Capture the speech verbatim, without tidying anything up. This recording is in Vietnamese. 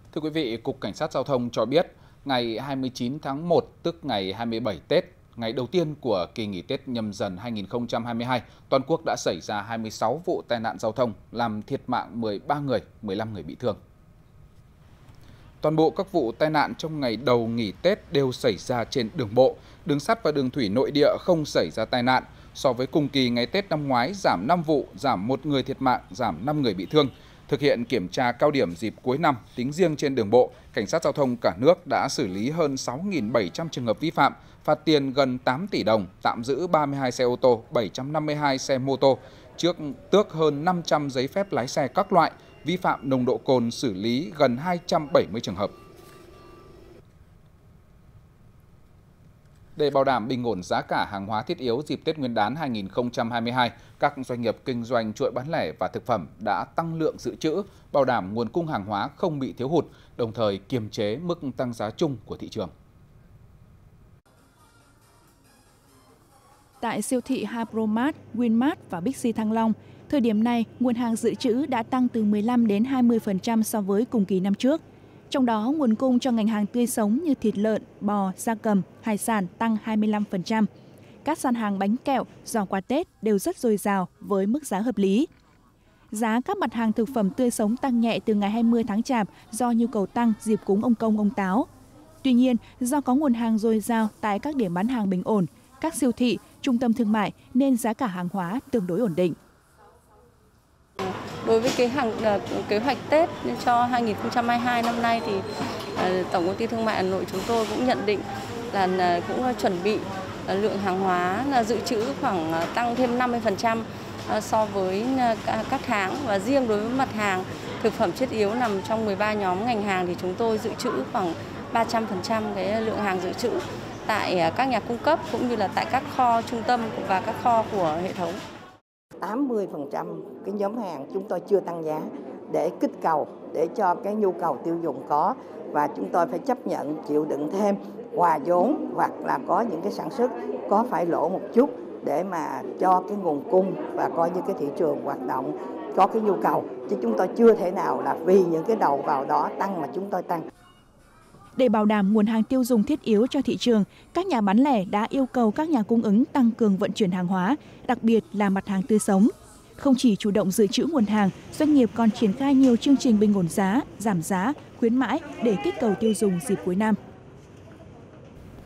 Thưa quý vị, Cục Cảnh sát Giao thông cho biết, ngày hai mươi chín tháng một, tức ngày hai mươi bảy Tết, ngày đầu tiên của kỳ nghỉ Tết Nhâm Dần hai nghìn không trăm hai mươi hai, toàn quốc đã xảy ra hai mươi sáu vụ tai nạn giao thông, làm thiệt mạng mười ba người, mười lăm người bị thương. Toàn bộ các vụ tai nạn trong ngày đầu nghỉ Tết đều xảy ra trên đường bộ, đường sắt và đường thủy nội địa không xảy ra tai nạn. So với cùng kỳ ngày Tết năm ngoái, giảm năm vụ, giảm một người thiệt mạng, giảm năm người bị thương. Thực hiện kiểm tra cao điểm dịp cuối năm, tính riêng trên đường bộ, Cảnh sát Giao thông cả nước đã xử lý hơn sáu nghìn bảy trăm trường hợp vi phạm, phạt tiền gần tám tỷ đồng, tạm giữ ba mươi hai xe ô tô, bảy trăm năm mươi hai xe mô tô, trước tước hơn năm trăm giấy phép lái xe các loại, vi phạm nồng độ cồn xử lý gần hai trăm bảy mươi trường hợp. Để bảo đảm bình ổn giá cả hàng hóa thiết yếu dịp Tết Nguyên đán hai nghìn không trăm hai mươi hai, các doanh nghiệp kinh doanh chuỗi bán lẻ và thực phẩm đã tăng lượng dự trữ, bảo đảm nguồn cung hàng hóa không bị thiếu hụt, đồng thời kiềm chế mức tăng giá chung của thị trường. Tại siêu thị Hapromart, Winmart và Bixi Thăng Long, thời điểm này nguồn hàng dự trữ đã tăng từ mười lăm đến hai mươi phần trăm so với cùng kỳ năm trước. Trong đó, nguồn cung cho ngành hàng tươi sống như thịt lợn, bò, gia cầm, hải sản tăng hai mươi lăm phần trăm. Các sàn hàng bánh kẹo, giò quà Tết đều rất dồi dào với mức giá hợp lý. Giá các mặt hàng thực phẩm tươi sống tăng nhẹ từ ngày hai mươi tháng Chạp do nhu cầu tăng dịp cúng ông Công ông Táo. Tuy nhiên, do có nguồn hàng dồi dào tại các điểm bán hàng bình ổn, các siêu thị, trung tâm thương mại nên giá cả hàng hóa tương đối ổn định. Đối với cái hàng kế hoạch Tết cho hai nghìn không trăm hai mươi hai năm nay thì Tổng công ty Thương mại Hà Nội chúng tôi cũng nhận định là cũng chuẩn bị lượng hàng hóa dự trữ khoảng tăng thêm năm mươi phần trăm so với các tháng, và riêng đối với mặt hàng thực phẩm thiết yếu nằm trong mười ba nhóm ngành hàng thì chúng tôi dự trữ khoảng ba trăm phần trăm cái lượng hàng dự trữ tại các nhà cung cấp cũng như là tại các kho trung tâm và các kho của hệ thống. tám mươi phần trăm cái nhóm hàng chúng tôi chưa tăng giá để kích cầu, để cho cái nhu cầu tiêu dùng có, và chúng tôi phải chấp nhận chịu đựng thêm hòa vốn hoặc là có những cái sản xuất có phải lỗ một chút để mà cho cái nguồn cung và coi như cái thị trường hoạt động có cái nhu cầu, chứ chúng tôi chưa thể nào là vì những cái đầu vào đó tăng mà chúng tôi tăng. Để bảo đảm nguồn hàng tiêu dùng thiết yếu cho thị trường, các nhà bán lẻ đã yêu cầu các nhà cung ứng tăng cường vận chuyển hàng hóa, đặc biệt là mặt hàng tươi sống. Không chỉ chủ động dự trữ nguồn hàng, doanh nghiệp còn triển khai nhiều chương trình bình ổn giá, giảm giá, khuyến mãi để kích cầu tiêu dùng dịp cuối năm.